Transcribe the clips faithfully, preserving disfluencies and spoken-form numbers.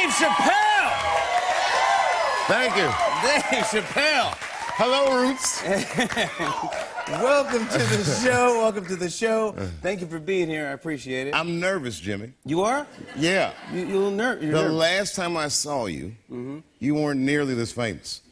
Dave Chappelle! Thank you. Dave Chappelle! Hello, Roots. Welcome to the show. Welcome to the show. Thank you for being here. I appreciate it. I'm nervous, Jimmy. You are? Yeah. You, you're a little ner- you're the nervous. last time I saw you, mm-hmm. you weren't nearly this famous.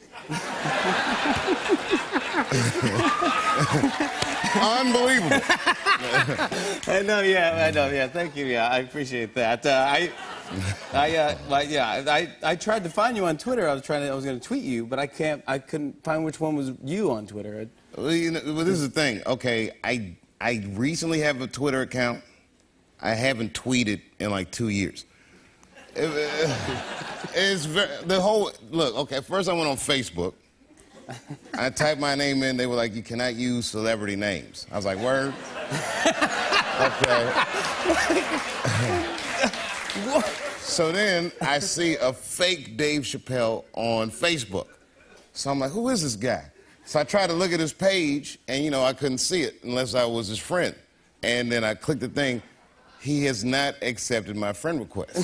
Unbelievable. I know, yeah, I know, yeah. Thank you, yeah. I appreciate that. Uh, I, I, uh, like, yeah, I, I tried to find you on Twitter. I was trying to, I was going to tweet you, but I can't, I couldn't find which one was you on Twitter. Well, you know, well, this is the thing. Okay, I, I recently have a Twitter account. I haven't tweeted in like two years. It, it's very, the whole, look, okay, first I went on Facebook. I typed my name in. They were like, you cannot use celebrity names. I was like, word? Okay. So then I see a fake Dave Chappelle on Facebook. So I'm like, who is this guy? So I tried to look at his page, and, you know, I couldn't see it unless I was his friend. And then I clicked the thing. He has not accepted my friend request.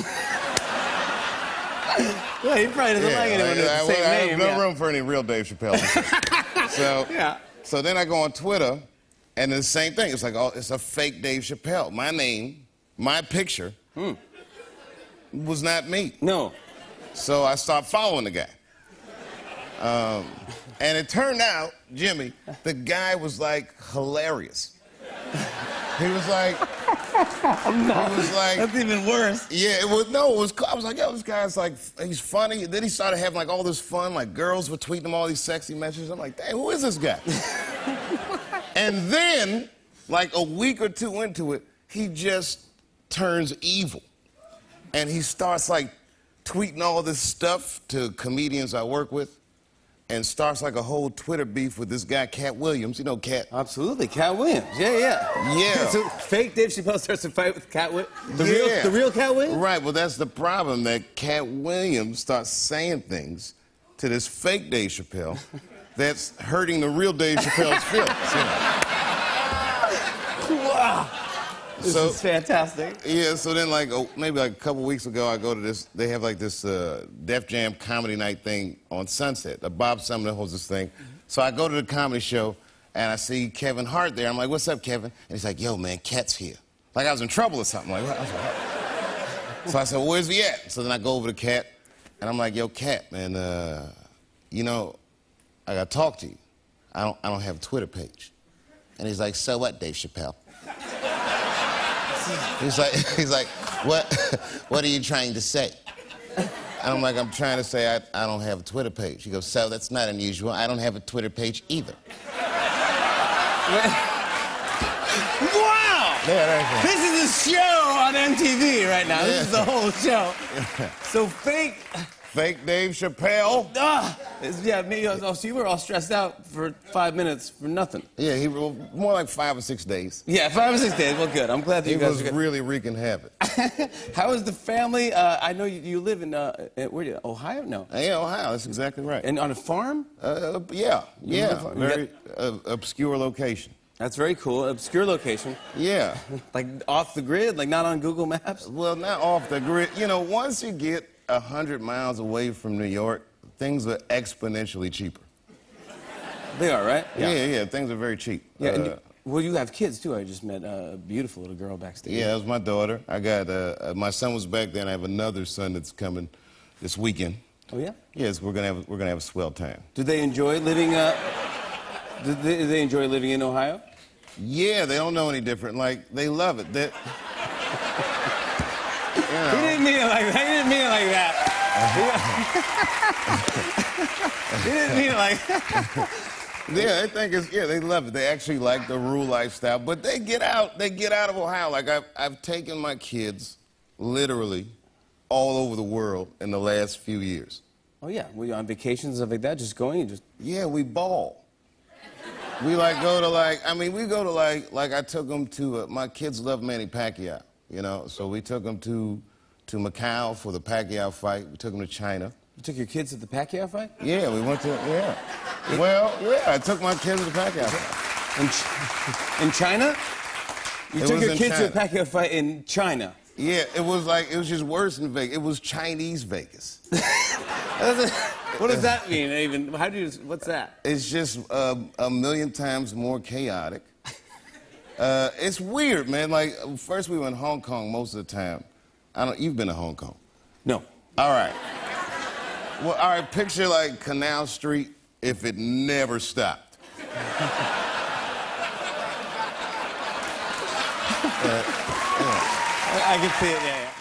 Well, he probably doesn't yeah, like anyone with the I, same I, I name. have no yeah. room for any real Dave Chappelle. so, yeah. so then I go on Twitter, and the same thing. It's like, oh, it's a fake Dave Chappelle. My name, my picture, hmm. was not me. No. So I stopped following the guy. Um, and it turned out, Jimmy, the guy was like hilarious. He was like, no, he was like, that's even worse. Yeah, it was, no, it was, I was like, yo, this guy's like, he's funny. Then he started having like all this fun, like girls were tweeting him all these sexy messages. I'm like, dang, who is this guy? And then, like a week or two into it, he just turns evil. And he starts like tweeting all this stuff to comedians I work with. And starts like a whole Twitter beef with this guy, Cat Williams. You know Cat? Absolutely, Cat Williams. Yeah, yeah. Yeah. So fake Dave Chappelle starts a fight with Cat Williams? The, yeah. real, the real Cat Williams? Right, well, that's the problem, that Cat Williams starts saying things to this fake Dave Chappelle that's hurting the real Dave Chappelle's feelings. You know? Wow. This so, is fantastic. Yeah, so then like oh, maybe like a couple weeks ago, I go to this, they have like this uh, Def Jam comedy night thing on Sunset. Uh, Bob Sumner holds this thing. Mm-hmm. So I go to the comedy show, and I see Kevin Hart there. I'm like, what's up, Kevin? And he's like, yo, man, Cat's here. Like I was in trouble or something. Like, what? I was like, so I said, well, where's he at? So then I go over to Cat, and I'm like, yo, Cat, man, uh, you know, I gotta talk to you. I don't, I don't have a Twitter page. And he's like, so what, Dave Chappelle? He's like, he's like, what, what are you trying to say? And I'm like, I'm trying to say I, I don't have a Twitter page. He goes, so that's not unusual. I don't have a Twitter page either. Wow! Yeah, this is a show on M T V right now. Yeah. This is the whole show. So fake... Fake Dave Chappelle. Ah, yeah, me. Oh, so you were all stressed out for five minutes for nothing. Yeah, he well, more like five or six days. Yeah, five or six days. Well, good. I'm glad that he you guys. was are good. really wreaking havoc. How is the family? Uh, I know you, you live in uh, where do you, Ohio? No. Yeah, Ohio. That's exactly right. And on a farm? Uh, yeah, yeah. Very uh, obscure location. That's very cool. Obscure location. Yeah. Like off the grid, like not on Google Maps. Well, not off the grid. You know, once you get a hundred miles away from New York, things are exponentially cheaper. They are, right? Yeah, yeah, yeah. Things are very cheap. Yeah. Uh, and you, well, you have kids too. I just met a beautiful little girl backstage. Yeah, that was my daughter. I got uh, my son was back then. I have another son that's coming this weekend. Oh yeah. Yes, we're gonna have we're gonna have a swell time. Do they enjoy living? Uh, do, they, do they enjoy living in Ohio? Yeah, they don't know any different. Like they love it. That. You know. He didn't mean it like that. He didn't mean it like that. He didn't mean it like that. Yeah, they think it's, yeah, they love it. They actually like the rural lifestyle, but they get out, they get out of Ohio. Like I've, I've taken my kids literally all over the world in the last few years. Oh yeah, were you on vacations and stuff like that, just going and just... Yeah, we ball. We like go to like, I mean, we go to like, like I took them to, uh, my kids love Manny Pacquiao. You know, so we took them to to Macau for the Pacquiao fight. We took them to China. You took your kids to the Pacquiao fight? Yeah, we went to, yeah. Well, yeah, I took my kids to the Pacquiao fight. In, Ch in China? You It took was your in kids China. to a Pacquiao fight in China? Yeah, it was like, it was just worse than Vegas. It was Chinese Vegas. What does that mean, even? How do you, what's that? It's just uh, a million times more chaotic. Uh, it's weird, man. Like, first we were in Hong Kong most of the time. I don't, you've been to Hong Kong? No. All right. Well, all right, picture like Canal Street if it never stopped. uh, yeah. I can see it, yeah, yeah.